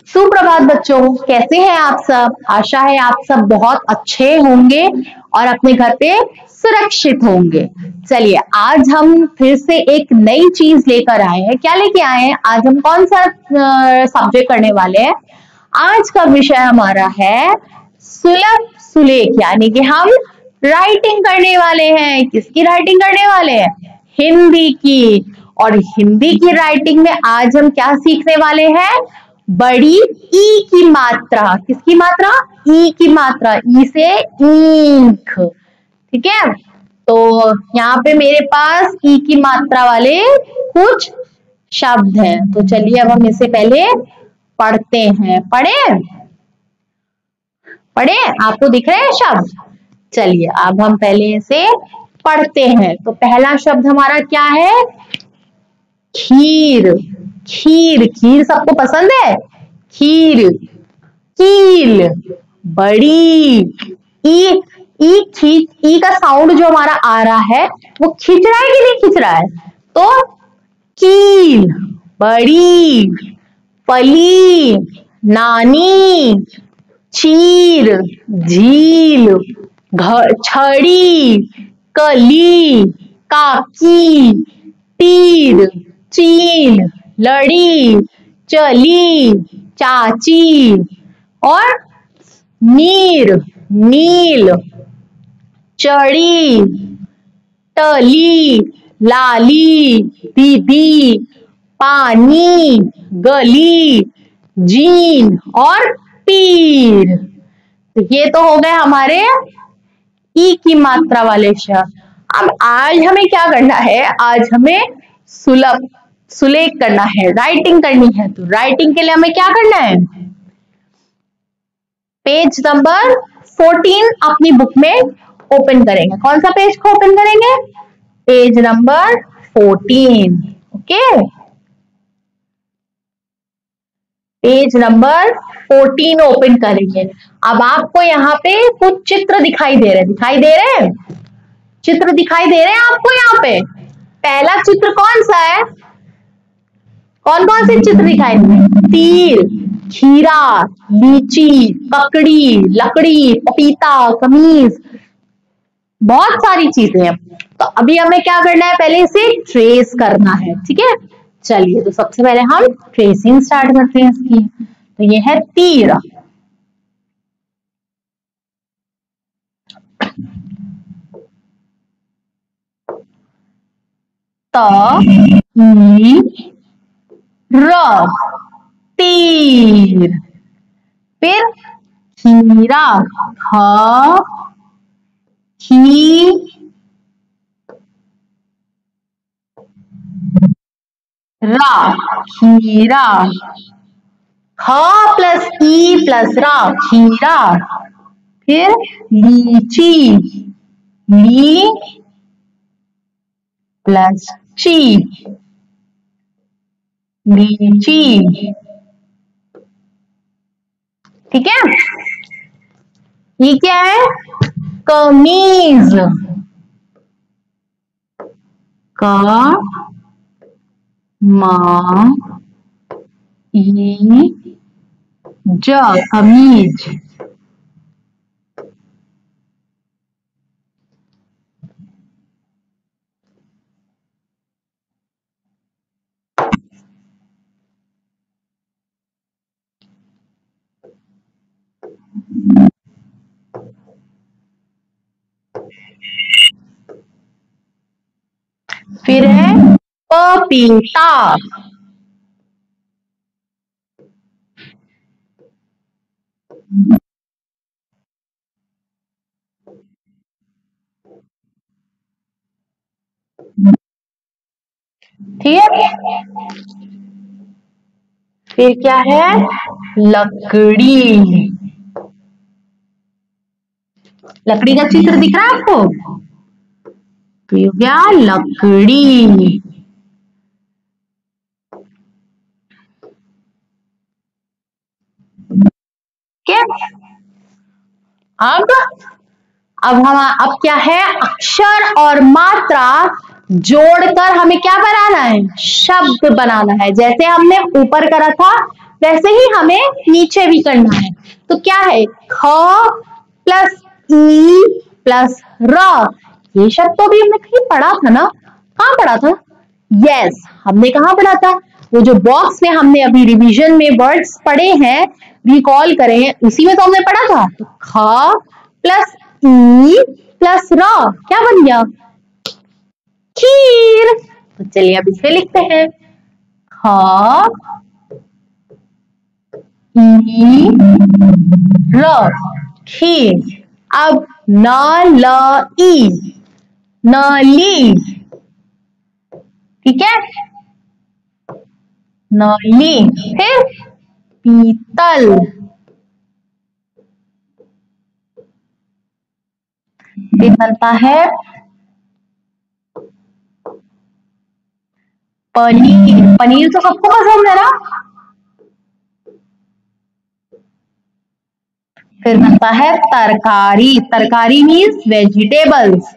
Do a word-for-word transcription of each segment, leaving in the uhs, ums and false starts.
सुप्रभात बच्चों, कैसे हैं आप सब। आशा है आप सब बहुत अच्छे होंगे और अपने घर पे सुरक्षित होंगे। चलिए आज हम फिर से एक नई चीज लेकर आए हैं। क्या लेके आए हैं? आज हम कौन सा सब्जेक्ट करने वाले हैं? आज का विषय हमारा है सुलभ सुलेख, यानी कि हम राइटिंग करने वाले हैं। किसकी राइटिंग करने वाले हैं? हिंदी की। और हिंदी की राइटिंग में आज हम क्या सीखने वाले हैं? बड़ी ई की मात्रा। किसकी मात्रा? ई की मात्रा। ई से ईंख। ठीक है, तो यहाँ पे मेरे पास ई की मात्रा वाले कुछ शब्द हैं। तो चलिए अब हम इसे पहले पढ़ते हैं। पढ़े पढ़े आपको दिख रहे हैं शब्द? चलिए अब हम पहले इसे पढ़ते हैं। तो पहला शब्द हमारा क्या है? खीर। खीर खीर सबको पसंद है? खीर। कील, बड़ी। ई ई खींच, ई का साउंड जो हमारा आ रहा है वो खींच रहा है कि नहीं खींच रहा है? तो कील, बड़ी। फली, नानी। चीर, झील। छड़ी, कली। काकी, तीर। चील, लड़ी। चली, चाची। और नीर, नील। चढ़ी, टली। लाली, दीदी। पानी, गली। जीन और पीर। तो ये तो हो गए हमारे ई की मात्रा वाले शब्द। अब आज हमें क्या करना है? आज हमें सुलभ सुलेख करना है, राइटिंग करनी है। तो राइटिंग के लिए हमें क्या करना है? पेज नंबर फोर्टीन अपनी बुक में ओपन करेंगे। कौन सा पेज को ओपन करेंगे? Page number fourteen. Okay, page number fourteen open करेंगे। अब आपको यहाँ पे कुछ चित्र दिखाई दे रहे हैं। दिखाई दे रहे हैं चित्र दिखाई दे रहे हैं आपको यहाँ पे। पहला चित्र कौन सा है? कौन कौन से चित्र दिखाई दे रहे हैं? तीर, खीरा, लीची, ककड़ी, लकड़ी, पपीता, कमीज, बहुत सारी चीजें हैं। तो अभी हमें क्या करना है? पहले इसे ट्रेस करना है। ठीक है, चलिए तो सबसे पहले हम ट्रेसिंग स्टार्ट करते हैं इसकी। तो ये है तीर। त ई र, तीर। फिर खीरा, ख खी रा, खीरा। ख प्लस ई प्लस रा, खीरा। फिर लीची, ली प्लस ची, लीची। ठीक है, ये क्या है? कमीज। क मा ई ज, कमीज। फिर है पपीता। ठीक है, फिर क्या है? लकड़ी। लकड़ी का चित्र दिख रहा है आपको? तो ये क्या? लकड़ी। क्या? अब अब हम अब क्या है? अक्षर और मात्रा जोड़कर हमें क्या बनाना है? शब्द बनाना है। जैसे हमने ऊपर करा था वैसे ही हमें नीचे भी करना है। तो क्या है, ख प्लस ई प्लस र। ये शब्द तो अभी हमने कहीं पढ़ा था ना, कहाँ पढ़ा था? यस, हमने कहाँ पढ़ा था? वो जो बॉक्स में हमने अभी रिवीजन में वर्ड्स पढ़े हैं, रिकॉल करे हैं, उसी में तो हमने पढ़ा था। तो ख प्लस ई प्लस र क्या बन गया? खीर। तो चलिए अब इसे लिखते हैं, ख ई र, खीर। अब न ल ई, नली, ठीक है, नली। फिर पीतल, फिर बनता है पनीर। पनीर तो सबको पसंद है ना। फिर बनता है तरकारी। तरकारी मीन्स वेजिटेबल्स।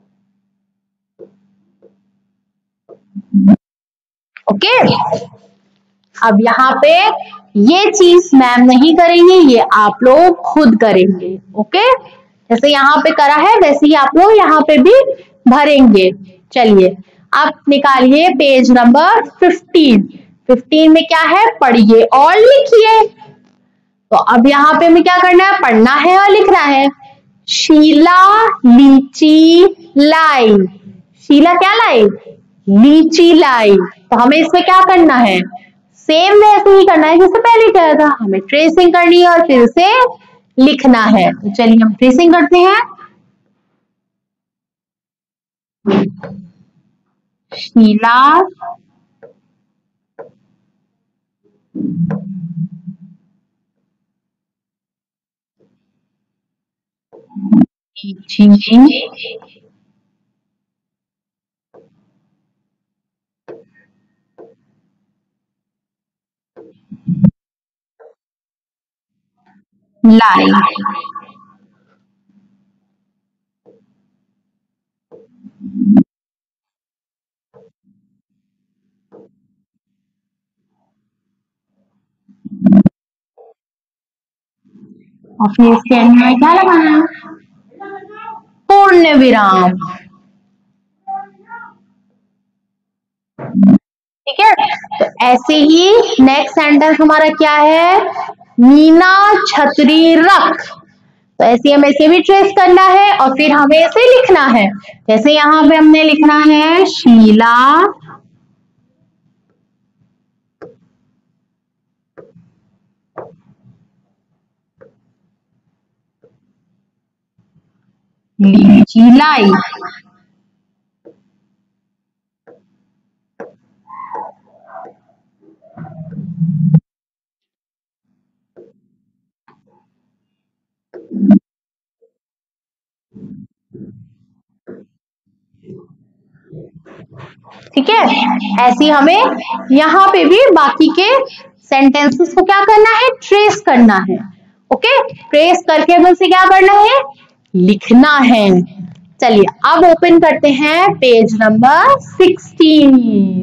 ओके, अब यहाँ पे ये चीज मैम नहीं करेंगे, ये आप लोग खुद करेंगे। ओके, जैसे यहाँ पे करा है वैसे ही आप लोग यहाँ पे भी भरेंगे। चलिए आप निकालिए पेज नंबर फिफ्टीन। फिफ्टीन में क्या है, पढ़िए और लिखिए। तो अब यहाँ पे हमें क्या करना है, पढ़ना है और लिखना है। शीला लीची लाई। शीला क्या लाई? लीची लाई। तो हमें इसमें क्या करना है, सेम वैसे ही करना है जैसे पहले किया था। हमें ट्रेसिंग करनी है और फिर से लिखना है। तो चलिए हम ट्रेसिंग करते हैं। शीला लीची लाई। और फिर इसके एंड में क्या लगाना है, पूर्ण विराम। ठीक है, तो ऐसे ही नेक्स्ट सेंटेंस हमारा क्या है, मीना छतरी रख। तो ऐसे हमें इसे भी ट्रेस करना है और फिर हमें इसे लिखना है। जैसे यहाँ पे हमने लिखना है शीला लीची लाई। ठीक है, ऐसे हमें यहाँ पे भी बाकी के सेंटेंसेस को क्या करना है, ट्रेस करना है। ओके, ट्रेस करके हमें उसे क्या करना है, लिखना है। चलिए अब ओपन करते हैं पेज नंबर सिक्सटीन।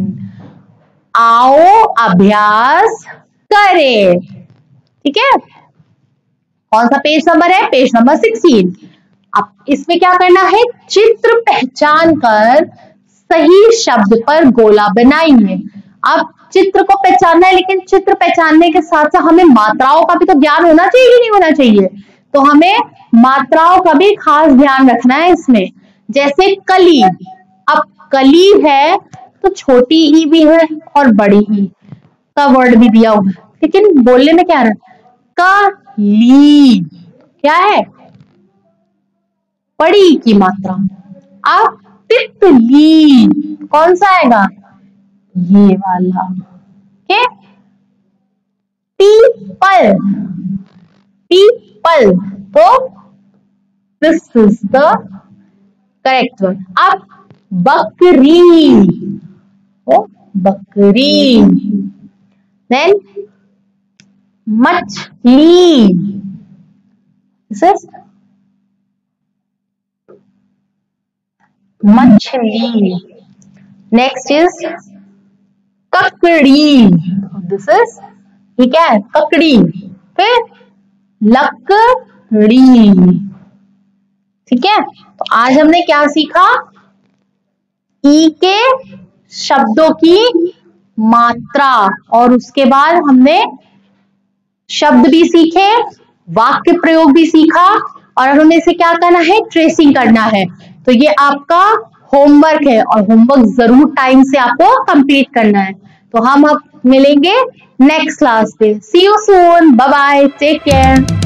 आओ अभ्यास करें। ठीक है, कौन सा पेज नंबर है, पेज नंबर सिक्सटीन। अब इसमें क्या करना है, चित्र पहचान कर सही शब्द पर गोला बनाइए। अब चित्र को पहचानना है, लेकिन चित्र पहचानने के साथ साथ हमें मात्राओं का भी तो ज्ञान होना चाहिए कि नहीं होना चाहिए। तो हमें मात्राओं का भी खास ध्यान रखना है इसमें। जैसे कली, अब कली है तो छोटी ही भी है और बड़ी ही का वर्ड भी दिया हुआ है, लेकिन बोलने में क्या रहा, कली क्या है, बड़ी की मात्रा। अब तितली कौन सा आएगा, ये वाला। के पीपल, पीपल, तो this is the correct one. अब बकरी, ओ बकरी। Then machhli, this is machhli. Next is kakdi, this is ठीक है, ककड़ी, फिर लकड़ी। ठीक है, तो आज हमने क्या सीखा? ई के शब्दों की मात्रा, और उसके बाद हमने शब्द भी सीखे, वाक्य प्रयोग भी सीखा, और हमें इसे क्या करना है? ट्रेसिंग करना है। तो ये आपका होमवर्क है और होमवर्क जरूर टाइम से आपको कंप्लीट करना है। तो हम अब मिलेंगे नेक्स्ट क्लास पे। See you soon, bye bye, take care.